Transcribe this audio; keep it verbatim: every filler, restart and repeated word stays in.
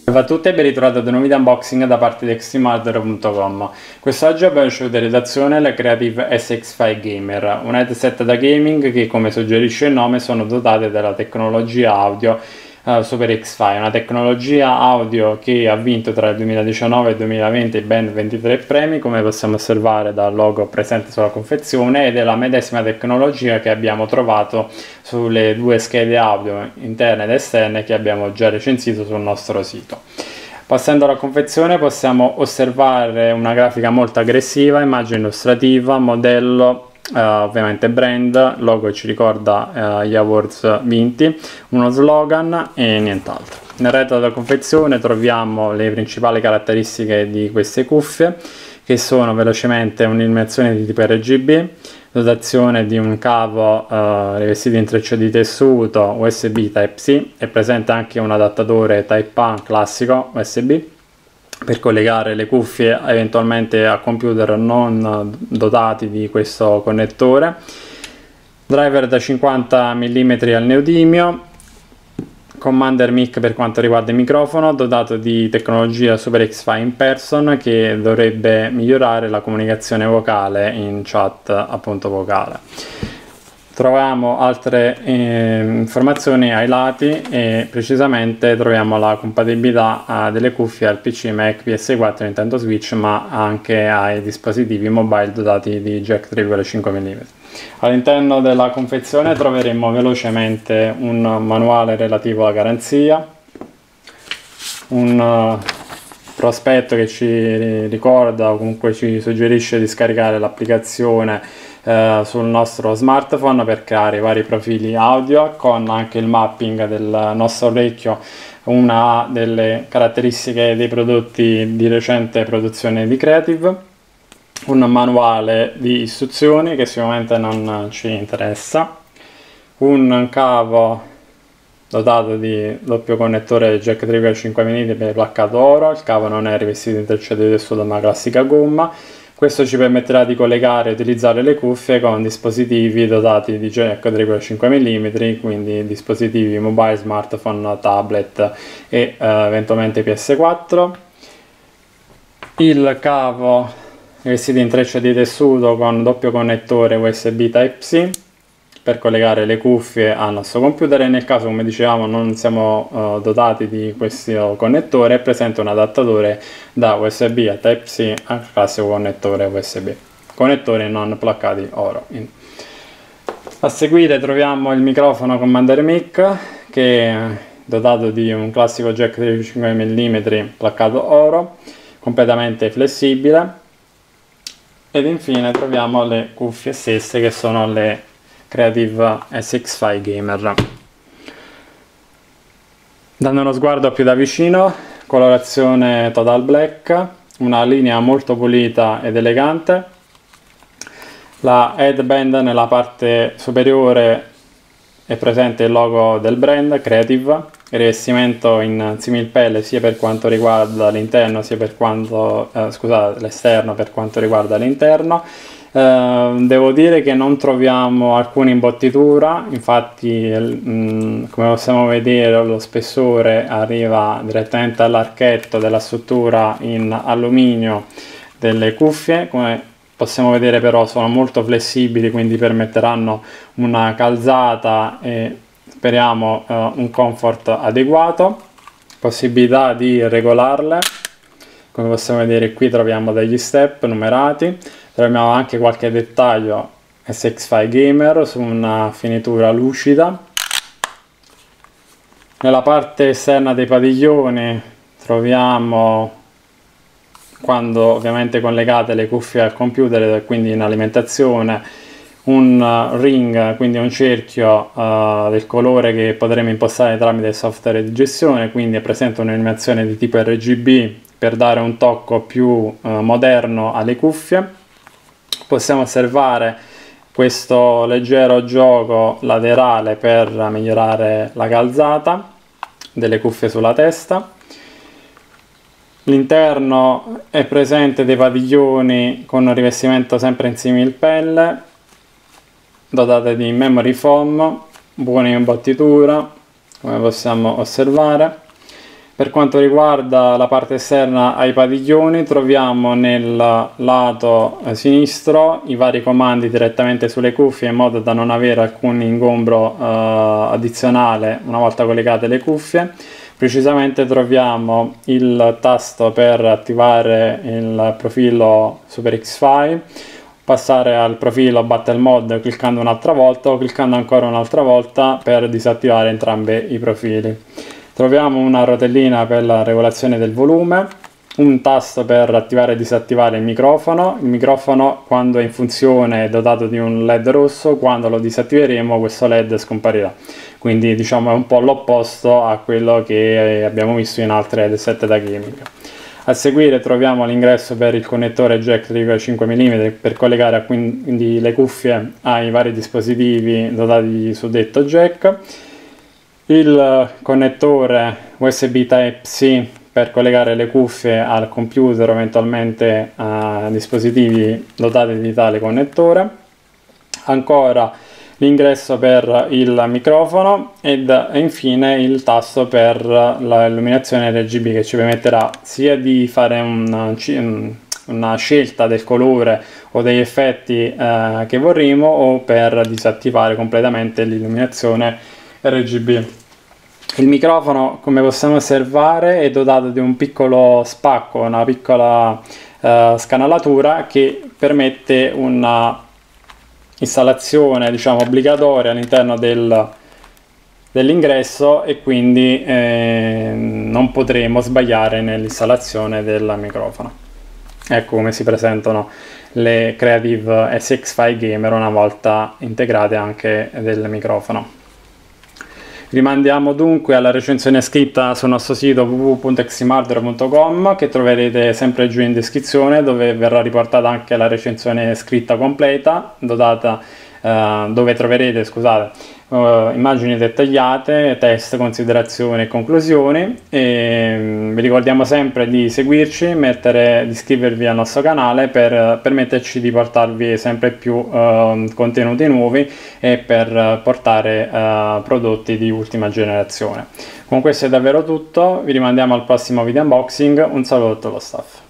Salve a tutti e ben ritrovati ad un nuovo video unboxing da parte di extreme hardware punto com. Quest'oggi abbiamo ricevuto in redazione la Creative S X cinque Gamer, un headset da gaming che, come suggerisce il nome, sono dotate della tecnologia audio uh, Super X cinque, una tecnologia audio che ha vinto tra il duemiladiciannove e il duemilaventi ben ventitré premi, come possiamo osservare dal logo presente sulla confezione, ed è la medesima tecnologia che abbiamo trovato sulle due schede audio interne ed esterne che abbiamo già recensito sul nostro sito. Passando alla confezione possiamo osservare una grafica molto aggressiva, immagine illustrativa, modello, Uh, ovviamente brand, logo che ci ricorda uh, gli awards vinti, uno slogan e nient'altro. Nel retro della confezione troviamo le principali caratteristiche di queste cuffie, che sono velocemente un'illuminazione di tipo R G B, dotazione di un cavo uh, rivestito in treccia di tessuto U S B Type-C, è presente anche un adattatore Type-A classico U S B per collegare le cuffie eventualmente a computer non dotati di questo connettore, driver da cinquanta millimetri al neodimio, commander mic per quanto riguarda il microfono, dotato di tecnologia Super X cinque in person che dovrebbe migliorare la comunicazione vocale in chat appunto vocale. Troviamo altre eh, informazioni ai lati e precisamente troviamo la compatibilità eh, delle cuffie al P C, Mac, P S quattro, Nintendo Switch, ma anche ai dispositivi mobile dotati di jack tre virgola cinque millimetri. All'interno della confezione troveremo velocemente un manuale relativo alla garanzia, un uh, prospetto che ci ricorda o comunque ci suggerisce di scaricare l'applicazione eh, sul nostro smartphone per creare i vari profili audio, con anche il mapping del nostro orecchio, una delle caratteristiche dei prodotti di recente produzione di Creative, un manuale di istruzioni che sicuramente non ci interessa, un cavo dotato di doppio connettore jack tre virgola cinque millimetri placcato oro, il cavo non è rivestito in treccia di tessuto ma classica gomma. Questo ci permetterà di collegare e utilizzare le cuffie con dispositivi dotati di jack tre virgola cinque millimetri, quindi dispositivi mobile, smartphone, tablet e eh, eventualmente P S quattro. Il cavo rivestito in treccia di tessuto con doppio connettore U S B Type-C per collegare le cuffie al nostro computer, e nel caso, come dicevamo, non siamo uh, dotati di questo connettore, è presente un adattatore da U S B a Type-C al classico connettore U S B, connettori non placcati oro. A seguire troviamo il microfono commander mic, che è dotato di un classico jack tre virgola cinque millimetri placcato oro, completamente flessibile, ed infine troviamo le cuffie stesse, che sono le Creative S X cinque Gamer. Dando uno sguardo più da vicino, colorazione total black, una linea molto pulita ed elegante, la headband nella parte superiore è presente il logo del brand Creative, il rivestimento in similpelle sia per quanto riguarda l'interno sia per quanto eh, scusate l'esterno per quanto riguarda l'interno. Uh, devo dire che non troviamo alcuna imbottitura, infatti mh, come possiamo vedere lo spessore arriva direttamente all'archetto della struttura in alluminio delle cuffie. Come possiamo vedere però sono molto flessibili, quindi permetteranno una calzata e speriamo uh, un comfort adeguato, possibilità di regolarle. Come possiamo vedere qui troviamo degli step numerati, troviamo anche qualche dettaglio S X cinque Gamer su una finitura lucida. Nella parte esterna dei padiglioni troviamo, quando ovviamente collegate le cuffie al computer, quindi in alimentazione, un ring, quindi un cerchio uh, del colore che potremo impostare tramite il software di gestione, quindi è presente un'illuminazione di tipo R G B per dare un tocco più uh, moderno alle cuffie. Possiamo osservare questo leggero gioco laterale per migliorare la calzata delle cuffie sulla testa. L'interno è presente dei padiglioni con un rivestimento sempre in similpelle, dotate di memory foam, buona imbottitura come possiamo osservare. Per quanto riguarda la parte esterna ai padiglioni, troviamo nel lato sinistro i vari comandi direttamente sulle cuffie, in modo da non avere alcun ingombro eh, addizionale una volta collegate le cuffie. Precisamente troviamo il tasto per attivare il profilo SuperXFi, passare al profilo Battle Mode cliccando un'altra volta o cliccando ancora un'altra volta per disattivare entrambi i profili. Troviamo una rotellina per la regolazione del volume, un tasto per attivare e disattivare il microfono. Il microfono, quando è in funzione, è dotato di un led rosso, quando lo disattiveremo questo led scomparirà. Quindi diciamo è un po' l'opposto a quello che abbiamo visto in altre headset da gaming. A seguire troviamo l'ingresso per il connettore jack tre virgola cinque millimetri per collegare quindi le cuffie ai vari dispositivi dotati di suddetto jack. Il connettore U S B Type-C per collegare le cuffie al computer o eventualmente a dispositivi dotati di tale connettore. Ancora l'ingresso per il microfono ed infine il tasto per l'illuminazione R G B, che ci permetterà sia di fare una, una scelta del colore o degli effetti eh, che vorremmo, o per disattivare completamente l'illuminazione R G B. Il microfono, come possiamo osservare, è dotato di un piccolo spacco, una piccola uh, scanalatura che permette una installazione, diciamo, obbligatoria all'interno del, dell'ingresso, e quindi eh, non potremo sbagliare nell'installazione del microfono. Ecco come si presentano le Creative SXFi Gamer una volta integrate anche del microfono. Rimandiamo dunque alla recensione scritta sul nostro sito w w w punto extremehardware punto com, che troverete sempre giù in descrizione, dove verrà riportata anche la recensione scritta completa, dotata, eh, dove troverete, scusate, eh, immagini dettagliate, test, considerazioni e conclusioni. E um, vi ricordiamo sempre di seguirci, mettere, di iscrivervi al nostro canale per permetterci di portarvi sempre più uh, contenuti nuovi e per portare uh, prodotti di ultima generazione. Con questo è davvero tutto, vi rimandiamo al prossimo video unboxing, un saluto a tutto lo staff.